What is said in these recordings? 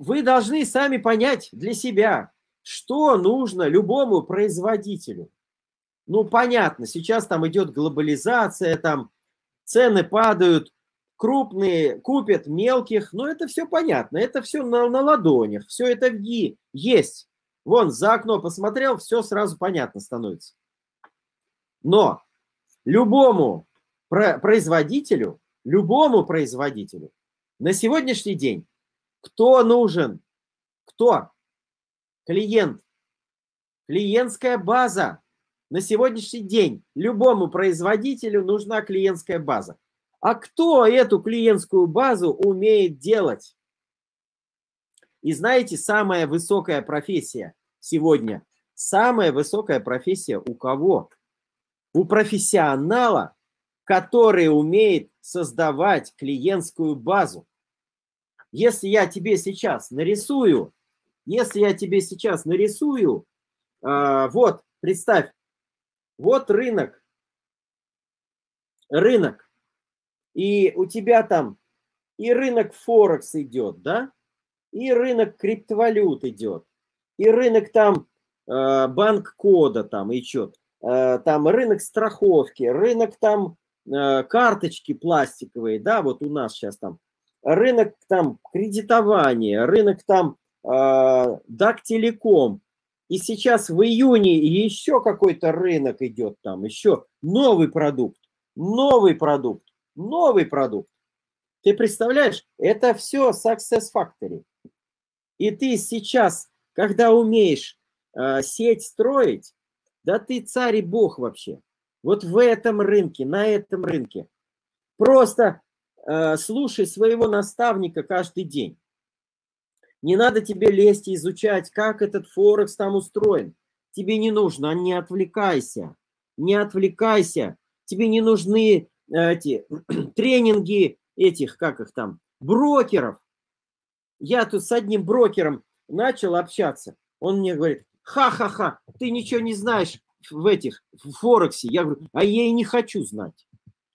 вы должны сами понять для себя, что нужно любому производителю. Ну, понятно, сейчас там идет глобализация, там цены падают, крупные купят мелких, но это все понятно, это все на ладонях, все это есть. Вон, за окно посмотрел, все сразу понятно становится. Но любому производителю на сегодняшний день кто нужен? Кто? Клиент. Клиентская база. На сегодняшний день любому производителю нужна клиентская база. А кто эту клиентскую базу умеет делать? И знаете, самая высокая профессия сегодня, самая высокая профессия у кого? У профессионала, который умеет создавать клиентскую базу. Если я тебе сейчас нарисую, вот, представь, вот рынок, и у тебя там и рынок Форекс идет, да, и рынок криптовалют идет, и рынок там банк кода там идет, там рынок страховки, рынок там карточки пластиковые, да, вот у нас сейчас там, рынок там кредитования, рынок там Дактелеком. И сейчас в июне еще какой-то рынок идет там, еще новый продукт. Ты представляешь, это все success factory. И ты сейчас, когда умеешь сеть строить, да ты царь и бог вообще. Вот в этом рынке, на этом рынке. Просто слушай своего наставника каждый день. Не надо тебе лезть и изучать, как этот Форекс там устроен. Тебе не нужно, не отвлекайся. Тебе не нужны эти тренинги этих, как их там, брокеров. Я тут с одним брокером начал общаться. Он мне говорит, ха-ха-ха, ты ничего не знаешь в Форексе. Я говорю, а я и не хочу знать.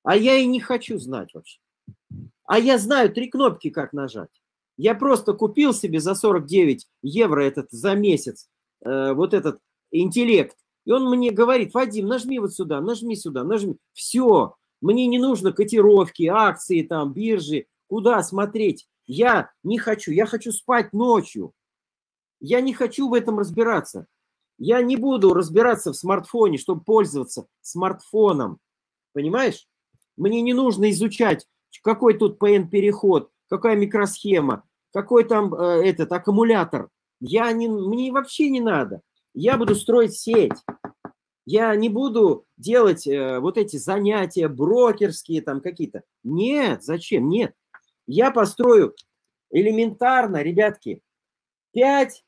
Вообще. А я знаю 3 кнопки, как нажать. Я просто купил себе за 49 евро за месяц вот этот интеллект. И он мне говорит, Вадим, нажми вот сюда, нажми. Все, мне не нужно котировки, акции, там, биржи, куда смотреть. Я не хочу, я хочу спать ночью. Я не хочу в этом разбираться. Я не буду разбираться в смартфоне, чтобы пользоваться смартфоном. Понимаешь? Мне не нужно изучать, какой тут PN-переход, какая микросхема, какой там этот аккумулятор. Мне вообще не надо. Я буду строить сеть. Я не буду делать вот эти занятия брокерские там какие-то. Нет, зачем? Нет. Я построю элементарно, ребятки, 5,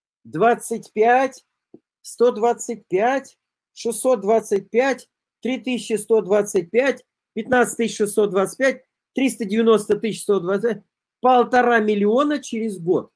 25, 125, 625, 3125, 15625, 390 125, 1,5 миллиона через год.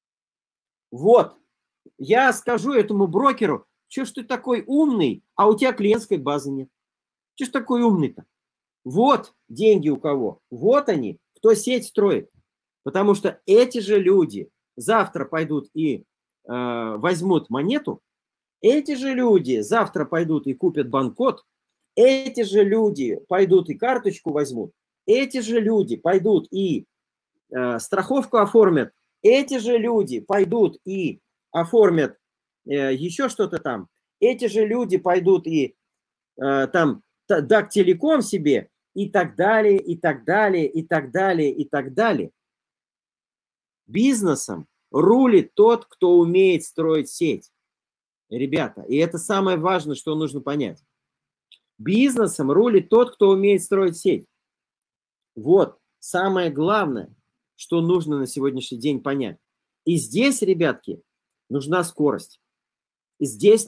Вот. Я скажу этому брокеру, что ж ты такой умный, а у тебя клиентской базы нет. Что ж такой умный-то? Вот деньги у кого. Вот они, кто сеть строит. Потому что эти же люди завтра пойдут и возьмут монету, эти же люди завтра пойдут и купят банкод, эти же люди пойдут и карточку возьмут, эти же люди пойдут и страховку оформят, эти же люди пойдут и оформят еще что-то там, эти же люди пойдут и там Дактелеком себе и так далее, и так далее, и так далее, и так далее. Бизнесом рулит тот, кто умеет строить сеть. Ребята, и это самое важное, что нужно понять. Бизнесом рулит тот, кто умеет строить сеть. Вот самое главное, что нужно на сегодняшний день понять. И здесь, ребятки, нужна скорость. Здесь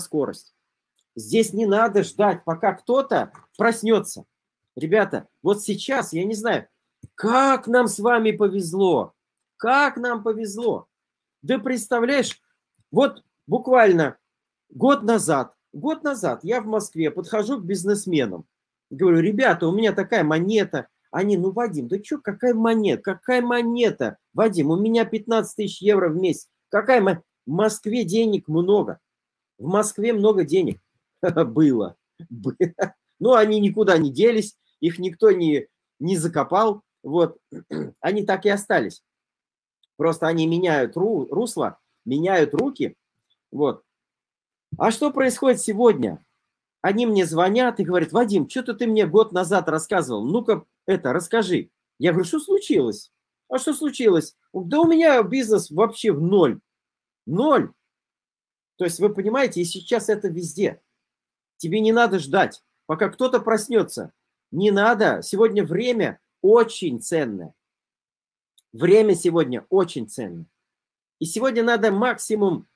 не надо ждать, пока кто-то проснется. Ребята, вот сейчас, я не знаю, как нам с вами повезло. Как нам повезло. Да представляешь, вот буквально год назад я в Москве подхожу к бизнесменам. Говорю, ребята, у меня такая монета, Они, ну, Вадим, да что, какая монета? Какая монета? Вадим, у меня 15 тысяч евро в месяц. Какая монета? В Москве денег много. В Москве много денег было. Ну, они никуда не делись, их никто не закопал. Вот. Они так и остались. Просто они меняют русло, меняют руки. Вот. А что происходит сегодня? Они мне звонят и говорят: Вадим, что-то ты мне год назад рассказывал. Ну-ка, расскажи. Я говорю: что случилось? А что случилось? Да у меня бизнес вообще в ноль. Ноль. То есть вы понимаете, и сейчас это везде. Тебе не надо ждать, пока кто-то проснется. Не надо. Сегодня время очень ценное. Время сегодня очень ценное. И сегодня надо максимум.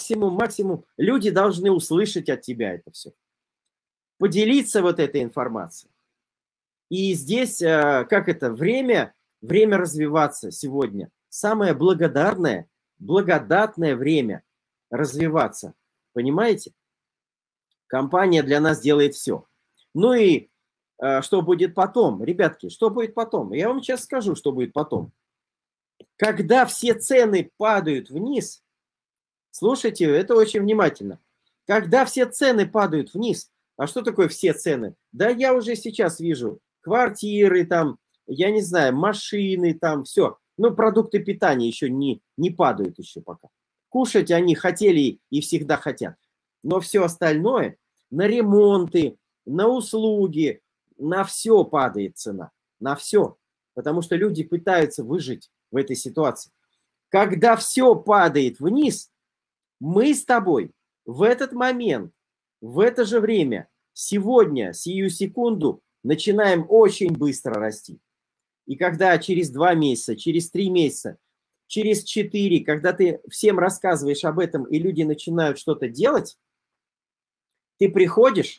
Люди должны услышать от тебя это все. Поделиться вот этой информацией. И здесь, время развиваться сегодня. Самое благодатное время развиваться. Понимаете? Компания для нас делает все. Ну и что будет потом? Ребятки, что будет потом? Я вам сейчас скажу, что будет потом. Когда все цены падают вниз, слушайте, это очень внимательно. Когда все цены падают вниз, а что такое все цены? Да я уже сейчас вижу квартиры там, я не знаю, машины там, все. Ну, продукты питания еще не падают еще пока. Кушать они хотели и всегда хотят. Но все остальное, на ремонты, на услуги, на все падает цена. На все. Потому что люди пытаются выжить в этой ситуации. Когда все падает вниз, мы с тобой в этот момент, в это же время, сегодня, сию секунду, начинаем очень быстро расти. И когда через 2 месяца, через 3 месяца, через 4, когда ты всем рассказываешь об этом, и люди начинают что-то делать, ты приходишь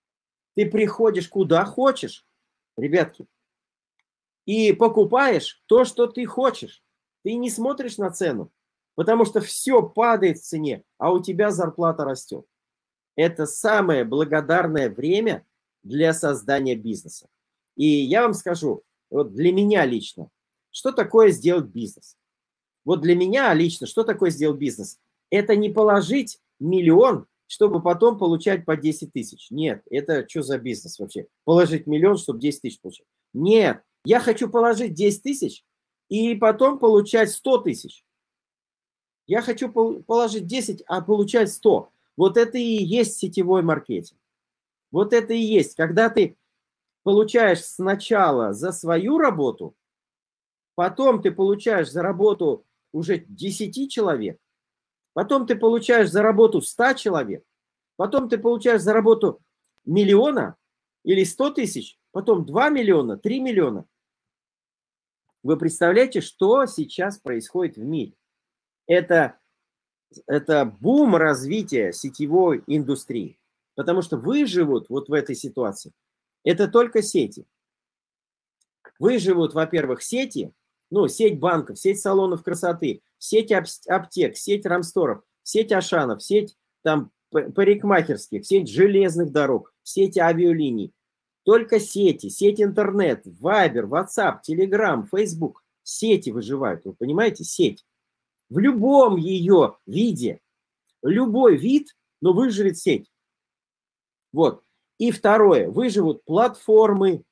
куда хочешь, ребятки, и покупаешь то, что ты хочешь. Ты не смотришь на цену, потому что все падает в цене, а у тебя зарплата растет. Это самое благодарное время для создания бизнеса. И я вам скажу, вот для меня лично, что такое сделать бизнес? Вот для меня лично, что такое сделать бизнес? Это не положить миллион, чтобы потом получать по 10 тысяч. Нет, это что за бизнес вообще? Положить миллион, чтобы 10 тысяч получать. Нет, я хочу положить 10 тысяч и потом получать 100 тысяч. Я хочу положить 10, а получать 100. Вот это и есть сетевой маркетинг. Вот это и есть. Когда ты получаешь сначала за свою работу, потом ты получаешь за работу уже 10 человек, потом ты получаешь за работу 100 человек, потом ты получаешь за работу миллиона или 100 тысяч, потом 2 миллиона, 3 миллиона. Вы представляете, что сейчас происходит в мире? Это бум развития сетевой индустрии. Потому что выживут вот в этой ситуации это только сети. Выживут, во-первых, сети, ну, сеть банков, сеть салонов красоты, сеть аптек, сеть рамсторов, сеть Ашанов, сеть там парикмахерских, сеть железных дорог, сеть авиалиний. Только сети, сеть интернет, Viber, WhatsApp, Telegram, Facebook. Сети выживают, вы понимаете? Сеть. В любом ее виде, любой вид, но выживет сеть. Вот. И второе, выживут платформы,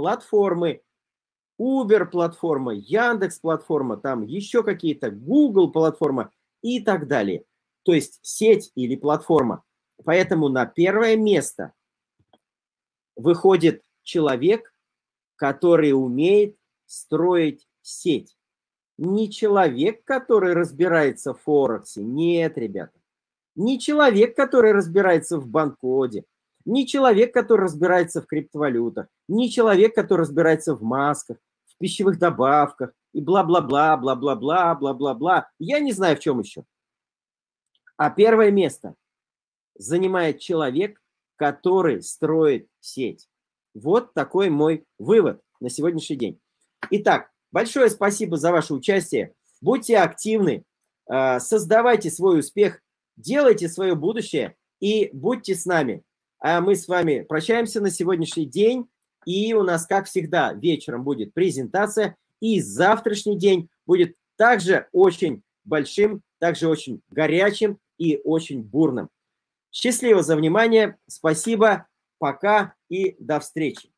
Uber платформа, Яндекс платформа, там еще какие-то, Google платформа и так далее. То есть сеть или платформа. Поэтому на первое место выходит человек, который умеет строить сеть. Не человек, который разбирается в Форексе. Нет, ребята. Не человек, который разбирается в банкоде. Не человек, который разбирается в криптовалютах. Не человек, который разбирается в масках, в пищевых добавках и бла-бла-бла, бла-бла-бла, бла-бла-бла. Я не знаю, в чем еще. А первое место занимает человек, который строит сеть. Вот такой мой вывод на сегодняшний день. Итак, большое спасибо за ваше участие. Будьте активны, создавайте свой успех, делайте свое будущее и будьте с нами. А мы с вами прощаемся на сегодняшний день. И у нас, как всегда, вечером будет презентация. И завтрашний день будет также очень большим, также очень горячим и очень бурным. Счастливо за внимание. Спасибо. Пока и до встречи.